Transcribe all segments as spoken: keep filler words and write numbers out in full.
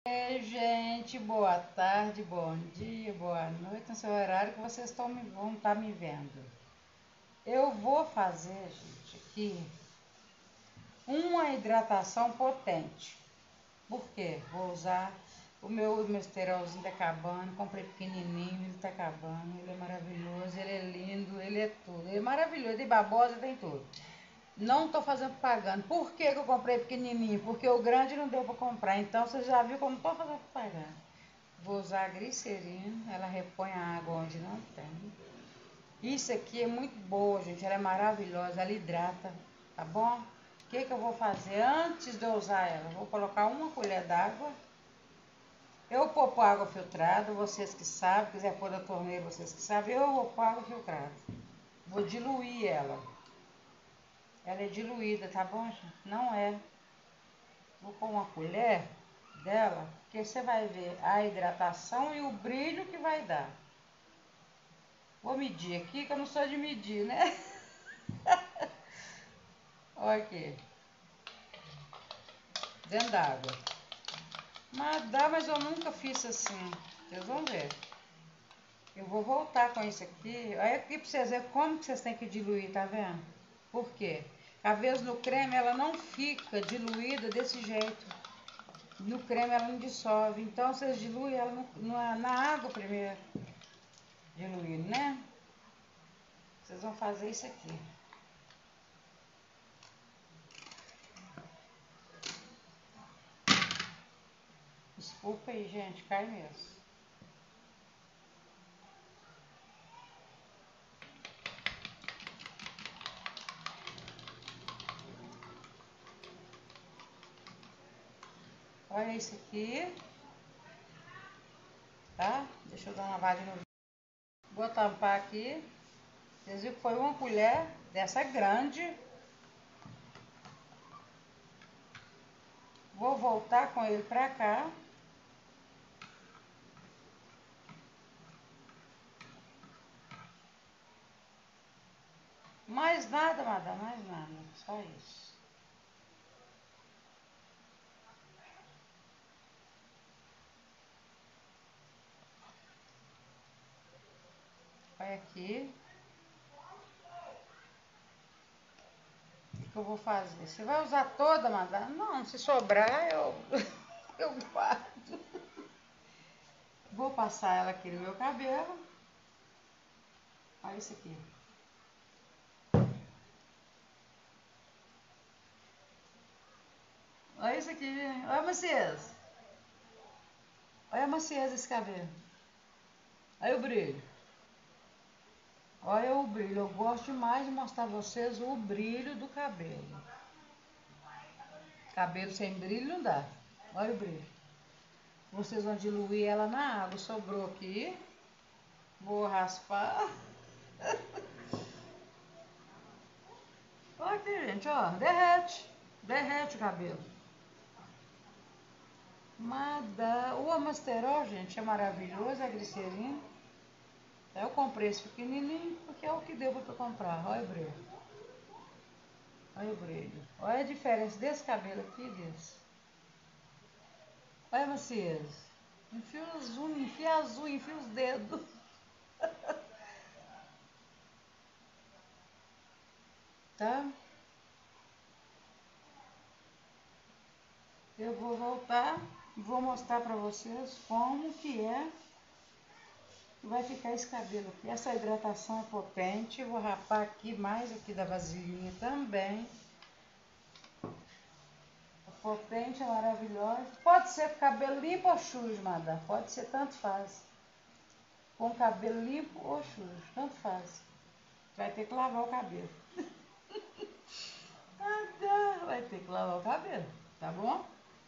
Ei, gente, boa tarde, bom dia, boa noite, no seu horário que vocês estão me, vão estar me vendo. Eu vou fazer, gente, aqui uma hidratação potente. Por quê? Vou usar o meu mesterolzinho tá acabando, comprei pequenininho, ele tá acabando, ele é maravilhoso, ele é lindo, ele é tudo, ele é maravilhoso, tem babosa, tem tudo. Não tô fazendo propaganda. Por que que eu comprei pequenininho? Porque o grande não deu para comprar. Então você já viu que eu não tô fazendo propaganda. Vou usar a glicerina, ela repõe a água onde não tem. Isso aqui é muito boa, gente, ela é maravilhosa, ela hidrata, tá bom? O que que eu vou fazer antes de eu usar ela? Vou colocar uma colher d'água. Eu vou pôr água filtrada, vocês que sabem, quiser pôr da torneira, vocês que sabem, eu vou pôr água filtrada. Vou diluir ela. Ela é diluída, tá bom, gente? Não é. Vou pôr uma colher dela, porque você vai ver a hidratação e o brilho que vai dar. Vou medir aqui, que eu não sou de medir, né? Olha aqui. Dentro d'água. Mas dá, mas eu nunca fiz assim. Vocês vão ver. Eu vou voltar com isso aqui. Olha aqui pra vocês verem como que vocês têm que diluir, tá vendo? Por quê? Às vezes no creme ela não fica diluída desse jeito. No creme ela não dissolve. Então vocês diluem ela no, na, na água primeiro. Diluindo, né? Vocês vão fazer isso aqui. Desculpa aí, gente, cai mesmo. Olha isso aqui, tá? Deixa eu dar uma lavadinha no vídeo. Vou tampar aqui. Vocês viram que foi uma colher dessa grande. Vou voltar com ele pra cá. Mais nada, madame, mais nada. Só isso. Olha aqui. O que eu vou fazer? Você vai usar toda, madame? Não, se sobrar, eu, eu guardo. Vou passar ela aqui no meu cabelo. Olha isso aqui. Olha isso aqui, gente. Olha vocês. Olha a maciez desse cabelo. Olha o brilho. Olha o brilho. Eu gosto demais de mostrar a vocês o brilho do cabelo. Cabelo sem brilho não dá. Olha o brilho. Vocês vão diluir ela na água. Sobrou aqui. Vou raspar. Olha aqui, gente, ó. Derrete. Derrete o cabelo. Mada. O Amasterol, gente, é maravilhoso. A glicerina. Eu comprei esse pequenininho porque é o que deu para comprar. Olha o brilho. Olha o brilho. Olha a diferença desse cabelo aqui e desse. Olha vocês. Enfia os unhas, enfia as unhas, enfia os dedos. Tá? Eu vou voltar e vou mostrar pra vocês como que é que vai ficar esse cabelo aqui. Essa hidratação é potente. Eu vou rapar aqui mais aqui da vasilhinha também. É potente, é maravilhosa. Pode ser com cabelo limpo ou sujo, madame. Pode ser, tanto faz. Com cabelo limpo ou sujo, tanto faz. Vai ter que lavar o cabelo. Vai ter que lavar o cabelo, tá bom?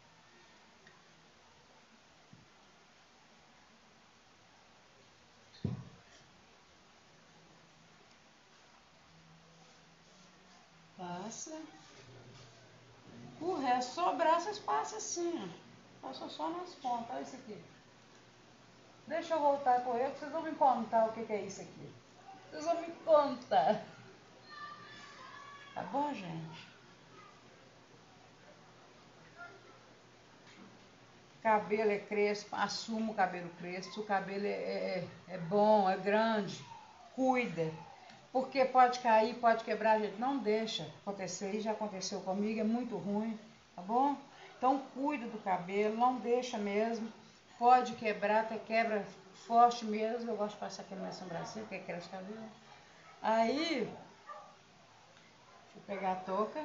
Passa. O resto sobrar, vocês passam assim, ó. Passa só nas pontas. Olha isso aqui. Deixa eu voltar com ele, vocês vão me contar o que, que é isso aqui. Vocês vão me contar. Tá bom, gente? cabelo é crespo, assuma o cabelo crespo. Se o cabelo é, é, é bom, é grande, cuida. Porque pode cair, pode quebrar, a gente não deixa acontecer. Isso já aconteceu comigo, é muito ruim, tá bom? Então cuida do cabelo, não deixa mesmo. Pode quebrar, até quebra forte mesmo. Eu gosto de passar aqui na minha sobrancelha, porque cresce o cabelo. Aí, deixa eu pegar a touca.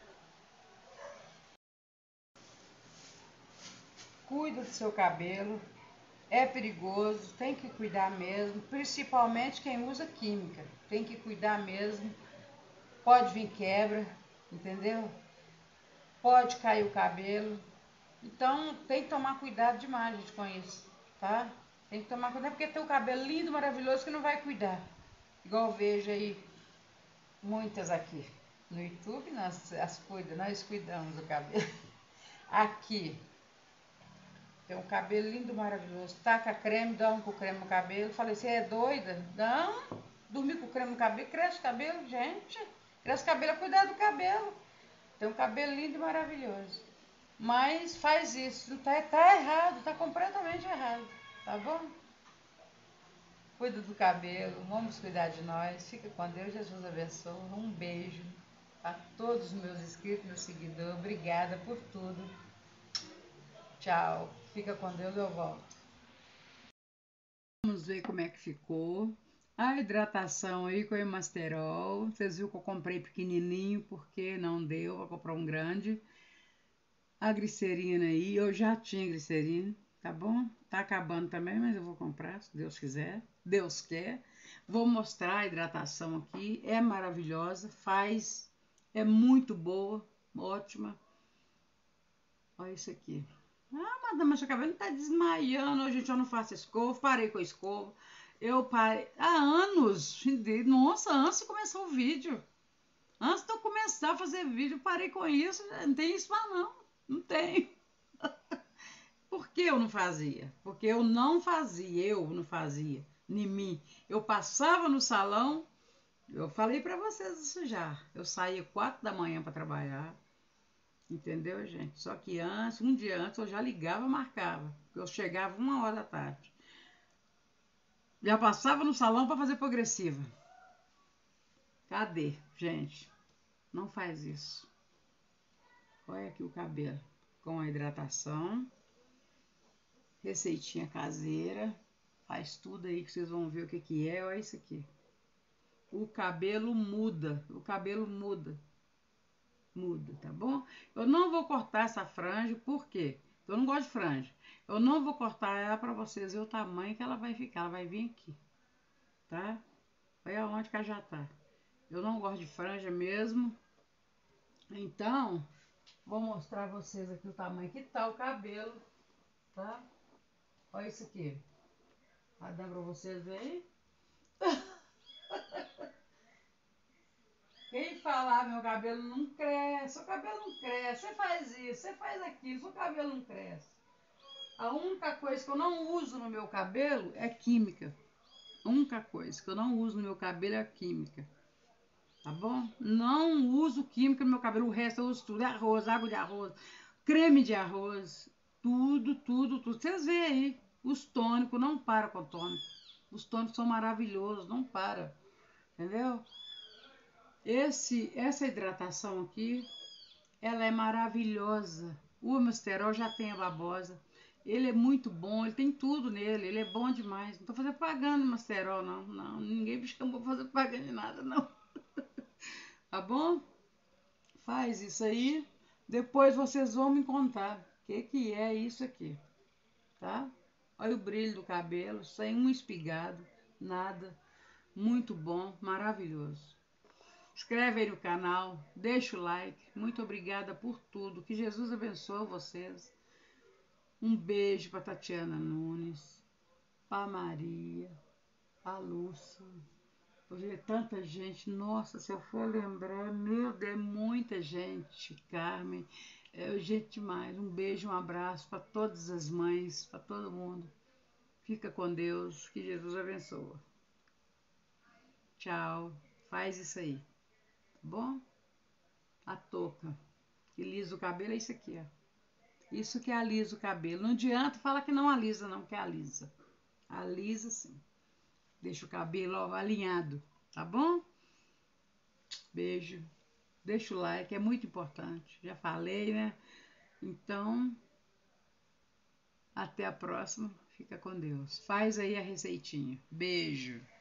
Cuida do seu cabelo. É perigoso, tem que cuidar mesmo, principalmente quem usa química. Tem que cuidar mesmo. Pode vir quebra, entendeu? Pode cair o cabelo. Então tem que tomar cuidado demais, gente, com isso, tá? Tem que tomar cuidado porque tem o cabelo lindo, maravilhoso que não vai cuidar. Igual eu vejo aí muitas aqui no YouTube, nós, as cuida, nós cuidamos do cabelo. Aqui tem um cabelo lindo, maravilhoso. Taca creme, dorme com creme no cabelo. Falei, você é doida? Não, dormir com creme no cabelo, cresce o cabelo, gente. Cresce o cabelo é cuidar do cabelo. Tem um cabelo lindo e maravilhoso. Mas faz isso, tá, tá errado, tá completamente errado, tá bom? Cuida do cabelo, vamos cuidar de nós. Fica com Deus, Jesus abençoe. Um beijo a todos os meus inscritos, meus seguidores. Obrigada por tudo. Tchau. Fica com Deus, eu volto. Vamos ver como é que ficou. A hidratação aí com o Emasterol. Vocês viram que eu comprei pequenininho porque não deu, vou comprar um grande. A glicerina aí, eu já tinha glicerina, tá bom? Tá acabando também, mas eu vou comprar, se Deus quiser. Deus quer. Vou mostrar a hidratação aqui, é maravilhosa, faz, é muito boa, ótima. Olha isso aqui. Ah, madame, meu cabelo tá desmaiando, gente, eu não faço escova, parei com a escova. Eu parei há anos, nossa, antes de começar o vídeo. Antes de eu começar a fazer vídeo, eu parei com isso, não tem isso mais não, não tem. Por que eu não fazia? Porque eu não fazia, eu não fazia, em mim. Eu passava no salão, eu falei para vocês isso já. Eu saía quatro da manhã para trabalhar, entendeu, gente? Só que antes, um dia antes, eu já ligava, marcava. Eu chegava uma hora da tarde. Já passava no salão para fazer progressiva. Cadê, gente? Não faz isso. Olha aqui o cabelo com a hidratação. Receitinha caseira. Faz tudo aí que vocês vão ver o que que é. Olha isso aqui. O cabelo muda. O cabelo muda. Muda, tá bom? Eu não vou cortar essa franja, por quê? Eu não gosto de franja. Eu não vou cortar ela para vocês ver o tamanho que ela vai ficar. Ela vai vir aqui, tá? Olha onde que ela já tá. Eu não gosto de franja mesmo. Então, vou mostrar a vocês aqui o tamanho que tá o cabelo, tá? Olha isso aqui. Tá dando pra vocês verem? Quem falar meu cabelo não cresce, seu cabelo não cresce, você faz isso, você faz aquilo, seu cabelo não cresce. A única coisa que eu não uso no meu cabelo é química. A única coisa que eu não uso no meu cabelo é química. Tá bom? Não uso química no meu cabelo, o resto eu uso tudo. É arroz, água de arroz, creme de arroz, tudo, tudo, tudo. Vocês veem aí, os tônicos, não para com tônico. Os tônicos são maravilhosos, não para. Entendeu? Esse, essa hidratação aqui, ela é maravilhosa. O Emasterol já tem a babosa. Ele é muito bom, ele tem tudo nele, ele é bom demais. Não tô fazendo propaganda do Emasterol, não. Não, ninguém me chamou pra fazer propaganda de nada, não. Tá bom? Faz isso aí. Depois vocês vão me contar o que, que é isso aqui, tá? Olha o brilho do cabelo, sem um espigado, nada. Muito bom, maravilhoso. Inscreve aí no canal, deixa o like. Muito obrigada por tudo. Que Jesus abençoe vocês. Um beijo para Tatiana Nunes, para Maria, para Lúcia. Hoje é tanta gente. Nossa, se eu for lembrar, meu Deus, é muita gente. Carmen, é gente demais. Um beijo, um abraço para todas as mães, para todo mundo. Fica com Deus. Que Jesus abençoe. Tchau. Faz isso aí. Tá bom? A touca que lisa o cabelo é isso aqui, ó. Isso que alisa o cabelo. Não adianta falar que não alisa, não, que alisa. Alisa sim. Deixa o cabelo ó, alinhado, tá bom? Beijo. Deixa o like, é muito importante. Já falei, né? Então, até a próxima. Fica com Deus. Faz aí a receitinha. Beijo.